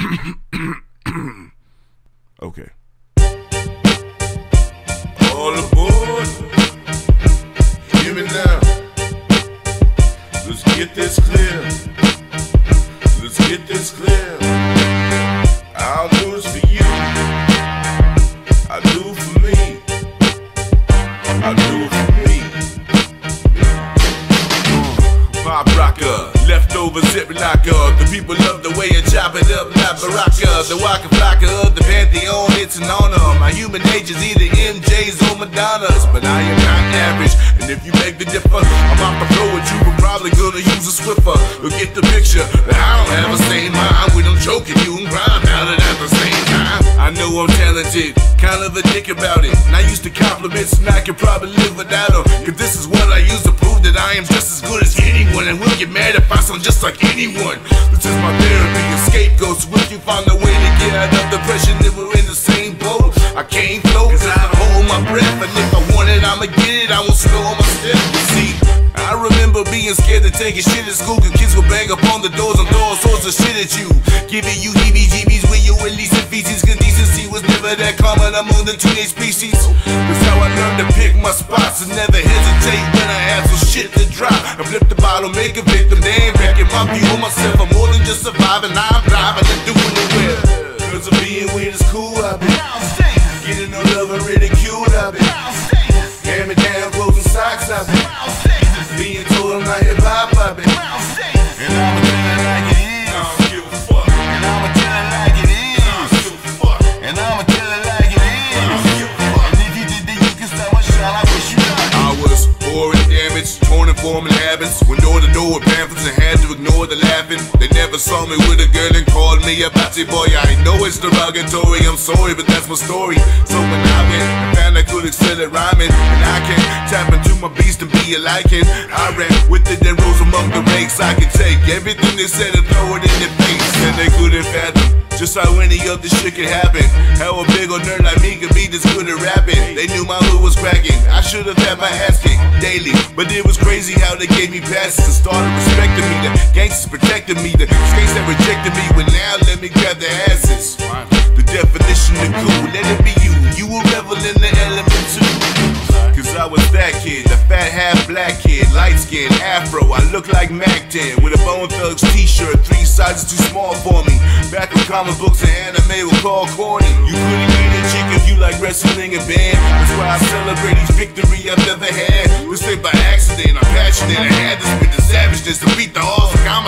Okay. All aboard. Hear me now. Let's get this clear. Let's get this clear. I'll do this for you. I do it for me. I do it for me. Pop rocker, leftover zip locker. The people love the way I chop it up like Baraka. The Waka Flocka of the Pantheon, it's an honor. My human nature's either MJ's or Madonna's, but I am not average. And if you beg to differ, I'm off the floor with you. I'm probably gonna use a Swiffer. You'll get the picture. But I don't have a same mind when I'm choking you and grind out it at the same time. I know I'm talented, kind of a dick about it. And I used to compliments and I could probably live without them. Cause this is what I use to prove that I am just as good as anyone. And will get mad if I sound just like anyone. This is my therapy and scapegoat. So if you find a way to get out of depression, then we're in the same boat. I can't float cause I hold my breath. And if I want it, I'ma get it. I won't slow on my step. You see, I remember being scared to take a shit at school. Cause kids would bang up on the doors and throw all sorts of shit at you, giving you heebie-jeebies when you were least in feces. Cause decency was never that common among the teenage species. That's how I learned to pick my spots and never hesitate when I have some shit to drop. I flip the bottle, make a victim, they ain't back in my view of myself. I'm more than just surviving, I'm driving and doing it well. Cause of being weird is cool, I've been getting no love and ridiculed, I've been hand-me-down clothes and socks, I've been being told I'm not hip-hop, I've been, and I'ma tell it like it is. I don't give a fuck. And I'ma tell it like it is. I don't give a fuck. And I'ma tell it like it is. I don't give a fuck. And if you did then you can stop my shot, I wish you luck. I was poor and damaged, torn and forming habits. Went door to door with pamphlets and had to ignore the laughing. They never saw me with a girl and called me a batty boy. I know it's derogatory, I'm sorry, but that's my story. So when I went and found I could excel at rhyming, and I can tap into my beast and be a liking, I ran with it and rose among the ranks. I could take everything they said and throw it in their face, and they couldn't fathom just how any of this shit could happen. How a big old nerd like me could be this good at rapping. They knew my hood was cracking, I should have had my ass kicked daily, but it was crazy how they gave me passes and started respecting me. The gangsters protected me, the skates that rejected me, but now let me grab their asses. The definition of cool, let it be you. You will revel in the element too. Cause I was that kid, the fat half-black kid, light-skinned, afro, I look like Mac 10 with a Bone Thugs t-shirt, 3 sizes too small for me. Back when comic books and anime were called corny. You couldn't get a chick if you like wrestling and band. That's why I celebrate each victory I've ever had. This ain't by accident, I'm passionate, I had to spit the savageness to beat the odds like I'm